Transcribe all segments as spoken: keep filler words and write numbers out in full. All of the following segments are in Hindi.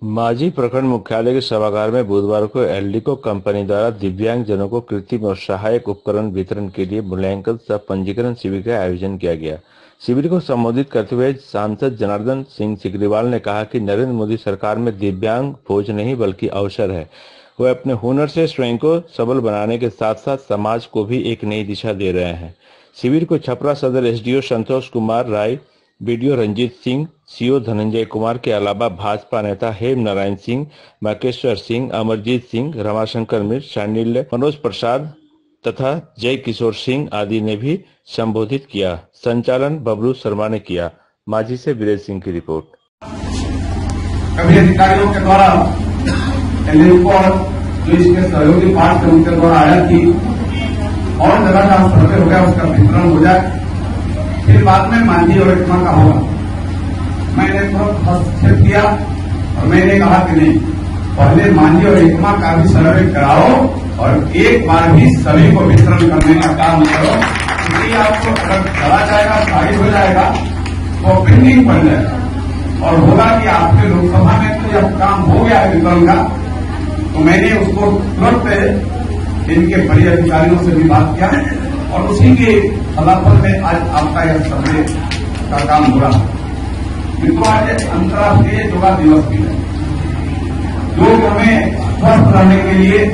मांझी प्रखंड मुख्यालय के सभागार में बुधवार को एल्डिको कंपनी द्वारा दिव्यांग जनों को कृत्रिम और सहायक उपकरण वितरण के लिए मूल्यांकन सह पंजीकरण शिविर का आयोजन किया गया। शिविर को संबोधित करते हुए सांसद जनार्दन सिंह सिग्रीवाल ने कहा कि नरेंद्र मोदी सरकार में दिव्यांग बोझ नहीं बल्कि अवसर है। वह अपने हुनर से स्वयं को सबल बनाने के साथ साथ समाज को भी एक नई दिशा दे रहे हैं। शिविर को Chapra Sadar SDO Santosh Kumar Rai, BDO Ranjit Singh, CO Dhananjay Kumar के अलावा भाजपा नेता हेम नारायण सिंह, मकेश्वर सिंह, अमरजीत सिंह, रमाशंकर मिश्र, शांडिल्य, मनोज प्रसाद तथा जय किशोर सिंह आदि ने भी संबोधित किया। संचालन बबलू शर्मा ने किया। मांझी से वीरेंद्र सिंह की रिपोर्ट। कभी अधिकारियों के द्वारा एल्डिको और जो इसके सहयोगी पार्ट उनके द्वारा आया कि और जगह का सर्वे हो गया, उसका वितरण हो जाए, फिर बाद में मांझी और एकमा का होगा। मैंने बहुत हस्तक्षेप किया और मैंने कहा कि नहीं, पहले मांझी और एकमा का भी सर्वे कराओ और एक बार भी सभी को वितरण करने का काम करो। क्योंकि आपको अगर चला जाएगा, खारिज हो जाएगा तो पेंडिंग पड़ जाएगा और होगा कि आपके लोकसभा में तो जब काम हो गया है वितरण का, तो मैंने उसको तुरंत इनके बड़े अधिकारियों से भी बात किया और उसी के फलाफल में आज आपका यह सर्वे का काम हो रहा है। तो आज अंतर्राष्ट्रीय योगा दिवस भी है। योग हमें स्वस्थ रहने के लिए,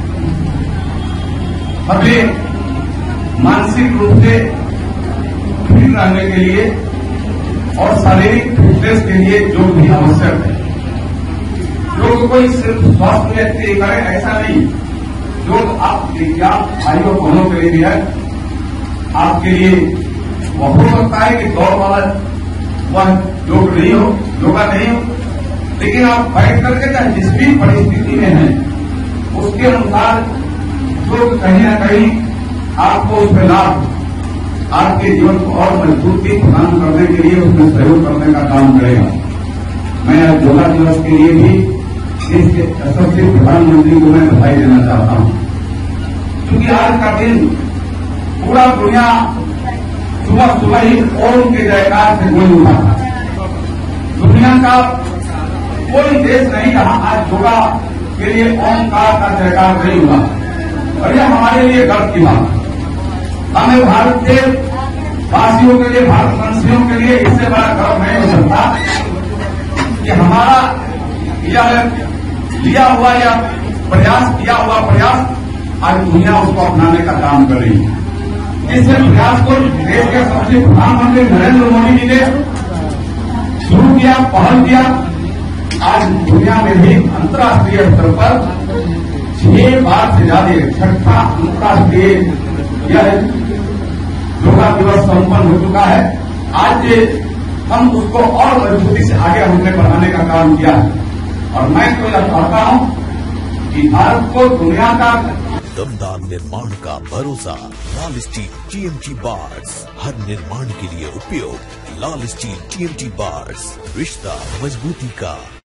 हमें मानसिक रूप से फिट रहने के लिए और शारीरिक फिटनेस के लिए योग भी आवश्यक है। योग कोई सिर्फ स्वास्थ्य व्यक्ति करे ऐसा नहीं, योग आप विज्ञान भाइयों बहनों के लिए भी है। आपके लिए वह हो सकता है कि दौड़ वाला वह योग नहीं हो, योगा नहीं हो, लेकिन आप बैठ करके चाहे जिस भी परिस्थिति में हैं उसके अनुसार योग कहीं न कहीं आपको उसमें लाभ, आपके जीवन को और मजबूती प्रदान करने के लिए उसमें सहयोग करने का काम करेगा। मैं आज योगा दिवस के लिए भी इसके यशस्वी प्रधानमंत्री को मैं बधाई देना चाहता हूं, क्योंकि आज का दिन पूरा दुनिया सुबह सुबह ही ओम के जयकार से गूंज उठा था। दुनिया का कोई देश नहीं जहां आज योगा के लिए ओमकार का जयकार नहीं हुआ और यह हमारे लिए गर्व की बात है। हमें भारत के वासियों के लिए, भारतवंशियों के लिए इससे बड़ा गर्व नहीं हो सकता कि हमारा यह लिया हुआ या प्रयास किया हुआ प्रयास आज दुनिया उसको अपनाने का काम कर रही है। इस प्रयास को देश के सबसे प्रधानमंत्री नरेंद्र मोदी जी ने शुरू किया, पहल किया। आज दुनिया में भी अंतर्राष्ट्रीय स्तर पर छह बार से ज्यादा छठा अंतर्राष्ट्रीय यह योगा दिवस संपन्न हो चुका है। आज हम उसको और मजबूती से आगे हमने बढ़ाने का काम किया है और मैं तो यह चाहता हूं कि भारत को दुनिया का दमदार निर्माण का भरोसा लाल स्टील टीएमटी बार्स, हर निर्माण के लिए उपयोग। लाल स्टील टीएमटी बार्स, रिश्ता मजबूती का।